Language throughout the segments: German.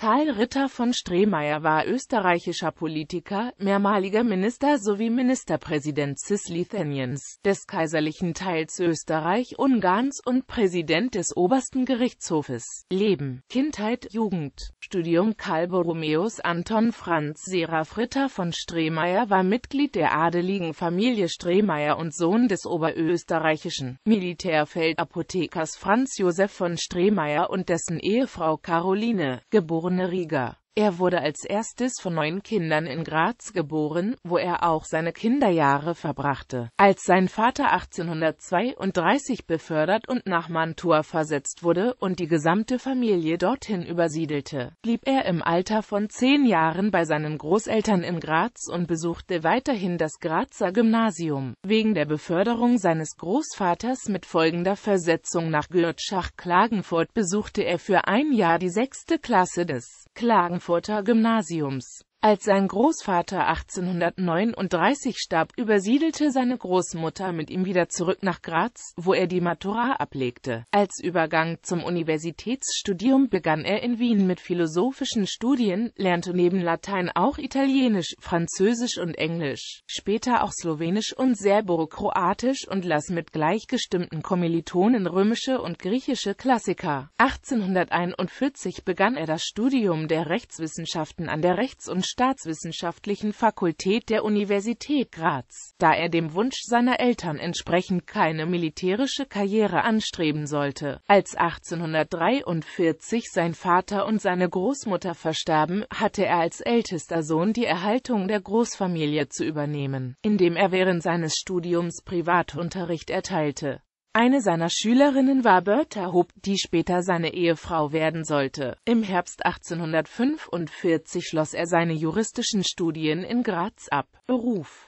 Karl Ritter von Stremayr war österreichischer Politiker, mehrmaliger Minister sowie Ministerpräsident Cisleithaniens, des kaiserlichen Teils Österreich-Ungarns und Präsident des Obersten Gerichtshofes. Leben, Kindheit, Jugend, Studium. Karl Borromäus Anton Franz Seraph Ritter von Stremayr war Mitglied der adeligen Familie Stremayr und Sohn des oberösterreichischen Militärfeldapothekers Franz Joseph von Stremayr und dessen Ehefrau Caroline, geborene Rieger. Er wurde als erstes von 9 Kindern in Graz geboren, wo er auch seine Kinderjahre verbrachte. Als sein Vater 1832 befördert und nach Mantua versetzt wurde und die gesamte Familie dorthin übersiedelte, blieb er im Alter von 10 Jahren bei seinen Großeltern in Graz und besuchte weiterhin das Grazer Gymnasium. Wegen der Beförderung seines Großvaters mit folgender Versetzung nach Gürtschach Klagenfurt besuchte er für ein Jahr die 6. Klasse des Klagenfurter Gymnasiums. Als sein Großvater 1839 starb, übersiedelte seine Großmutter mit ihm wieder zurück nach Graz, wo er die Matura ablegte. Als Übergang zum Universitätsstudium begann er in Wien mit philosophischen Studien, lernte neben Latein auch Italienisch, Französisch und Englisch, später auch Slowenisch und Serbokroatisch und las mit gleichgestimmten Kommilitonen römische und griechische Klassiker. 1841 begann er das Studium der Rechtswissenschaften an der Rechts- und Staatswissenschaftlichen Fakultät der Universität Graz, da er dem Wunsch seiner Eltern entsprechend keine militärische Karriere anstreben sollte. Als 1843 sein Vater und seine Großmutter verstarben, hatte er als ältester Sohn die Erhaltung der Großfamilie zu übernehmen, indem er während seines Studiums Privatunterricht erteilte. Eine seiner Schülerinnen war Bertha Hoopt, die später seine Ehefrau werden sollte. Im Herbst 1845 schloss er seine juristischen Studien in Graz ab. Beruf: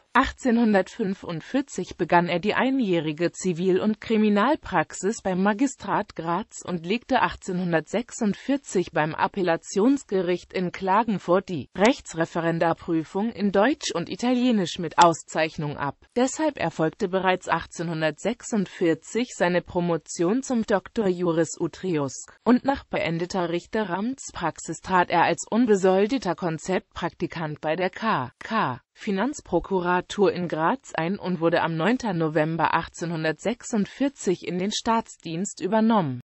1845 begann er die einjährige Zivil- und Kriminalpraxis beim Magistrat Graz und legte 1846 beim Appellationsgericht in Klagenfurt die Rechtsreferendarprüfung in Deutsch und Italienisch mit Auszeichnung ab. Deshalb erfolgte bereits 1846 seine Promotion zum Doctor Juris Utriusque, und nach beendeter Richteramtspraxis trat er als unbesoldeter Konzeptpraktikant bei der K.K. Finanzprokuratur in Graz ein und wurde am 9. November 1846 in den Staatsdienst übernommen.